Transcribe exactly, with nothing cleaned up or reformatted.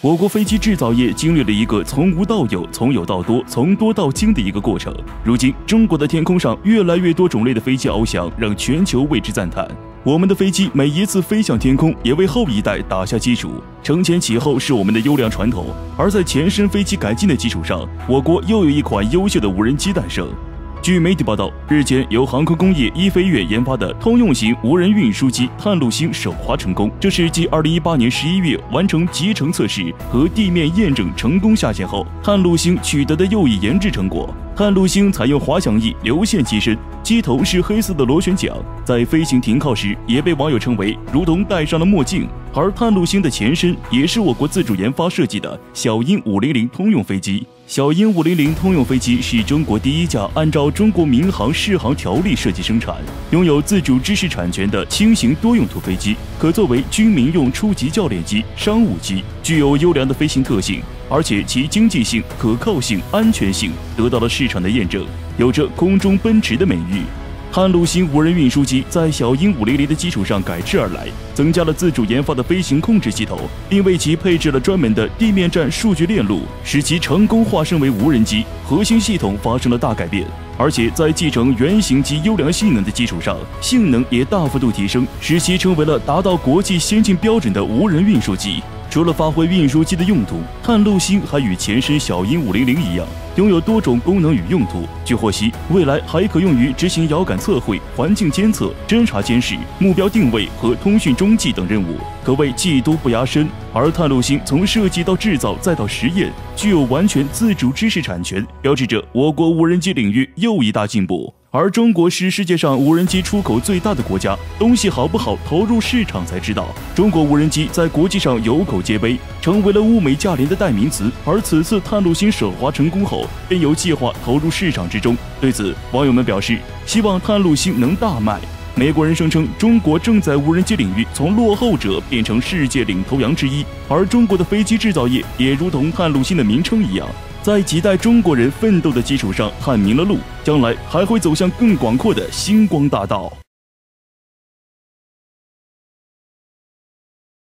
我国飞机制造业经历了一个从无到有、从有到多、从多到精的一个过程。如今，中国的天空上越来越多种类的飞机翱翔，让全球为之赞叹。我们的飞机每一次飞向天空，也为后一代打下基础。承前启后是我们的优良传统，而在前身飞机改进的基础上，我国又有一款优秀的无人机诞生。据媒体报道，日前由航空工业一飞跃研发的通用型无人运输机探路星首滑成功。这是继二零一八年十一月完成集成测试和地面验证成功下线后，探路星取得的又一研制成果。探路星采用滑翔翼流线机身，机头是黑色的螺旋桨，在飞行停靠时也被网友称为如同戴上了墨镜。而探路星的前身也是我国自主研发设计的小鹰五零零通用飞机。小鹰五零零通用飞机是中国第一架按照中国民航适航条例设计生产，拥有自主知识产权的轻型多用途飞机，可作为军民用初级教练机、商务机，具有优良的飞行特性，而且其经济性、可靠性、安全性得到了市场的验证，有着空中奔驰的美誉。探路星无人运输机在小鹰五零零的基础上改制而来，增加了自主研发的飞行控制系统，并为其配置了专门的地面站数据链路，使其成功化身为无人机。核心系统发生了大改变，而且在继承原型机优良性能的基础上，性能也大幅度提升，使其成为了达到国际先进标准的无人运输机。除了发挥运输机的用途，探路星还与前身小鹰五零零一样，拥有多种功能与用途。据获悉，未来还可用于执行遥感测绘、环境监测、侦察监视、目标定位和通讯中继等任务，可谓技多不压身。而探路星从设计到制造再到实验，具有完全自主知识产权，标志着我国无人机领域又一大进步。而中国是世界上无人机出口最大的国家，东西好不好投入市场才知道。中国无人机在国际上有口皆碑，成为了物美价廉的代名词。而此次探路星首滑成功后，便有计划投入市场之中。对此，网友们表示希望探路星能大卖。美国人声称，中国正在无人机领域从落后者变成世界领头羊之一，而中国的飞机制造业也如同探路星的名称一样，在几代中国人奋斗的基础上探明了路，将来还会走向更广阔的星光大道。